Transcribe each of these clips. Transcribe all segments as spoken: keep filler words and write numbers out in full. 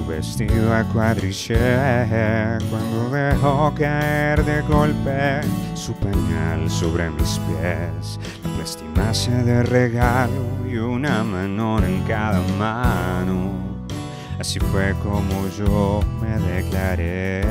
vestido a cuadrillé cuando dejó caer de golpe su pañal sobre mis pies. La plastimacia de regalo y una mano en cada mano. Así fue como yo me declaré.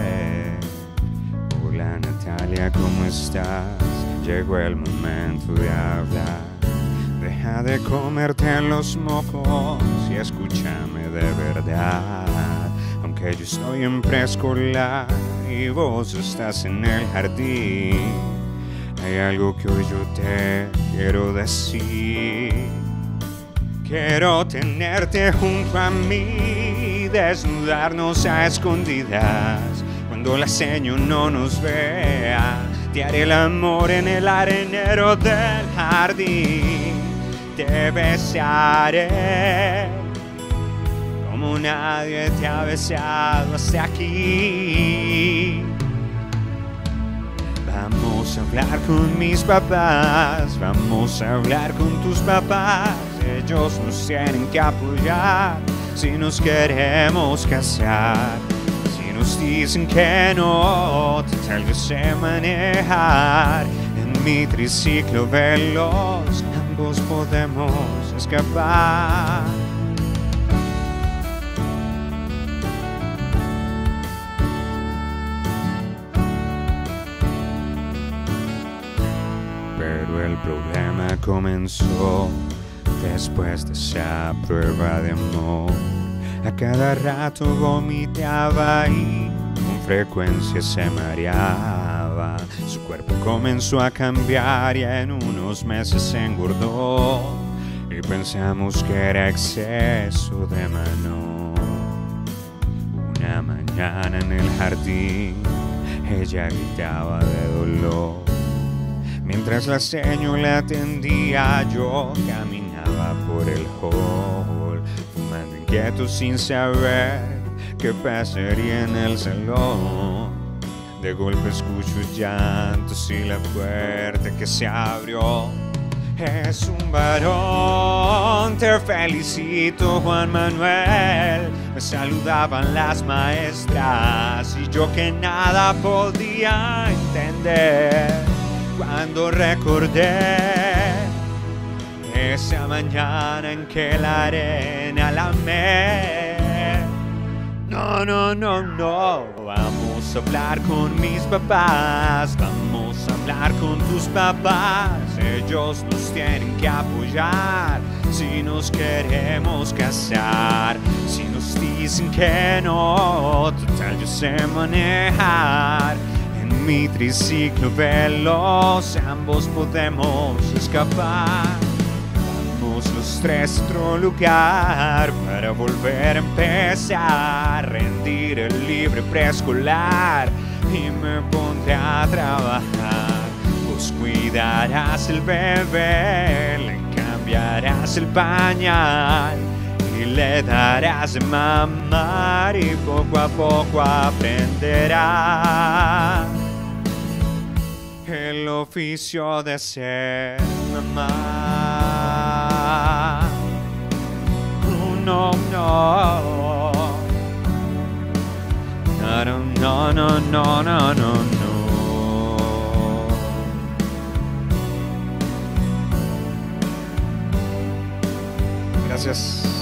Hola Natalia, ¿cómo estás? Llegó el momento de hablar. Deja de comerte los mocos y escúchame de verdad. Aunque yo estoy en preescolar y vos estás en el jardín, hay algo que hoy yo te quiero decir. Quiero tenerte junto a mí, desnudarnos a escondidas cuando la seño no nos vea. Te haré el amor en el arenero del jardín. Te besaré como nadie te ha besado hasta aquí. Vamos a hablar con mis papás, vamos a hablar con tus papás. Ellos nos tienen que apoyar si nos queremos casar. Si nos dicen que no, total yo sé manejar. En mi triciclo veloz ambos podemos escapar. Pero el problema comenzó después de esa prueba de amor. A cada rato vomitaba y con frecuencia se mareaba. Su cuerpo comenzó a cambiar y en unos meses se engordó. Y pensamos que era exceso de mano. Una mañana en el jardín ella gritaba de dolor. Mientras la señora atendía, yo caminaba por el hall, fumando inquieto sin saber qué pasaría en el salón. De golpe escucho llantos y la puerta que se abrió. Es un varón, te felicito Juan Manuel. Me saludaban las maestras y yo que nada podía entender. Cuando recordé esa mañana en que la arena la amé. No, no, no, no. Vamos a hablar con mis papás. Vamos a hablar con tus papás. Ellos nos tienen que apoyar si nos queremos casar. Si nos dicen que no, total yo sé manejar. En mi triciclo veloz ambos podemos escapar. Vamos los tres a otro lugar para volver a empezar. Rendir el libre preescolar y me pondré a trabajar. Vos cuidarás el bebé, le cambiarás el pañal y le darás de mamar y poco a poco aprenderá el oficio de ser mamá. Oh, no, no. No, no, no, no, no, no, no. Gracias.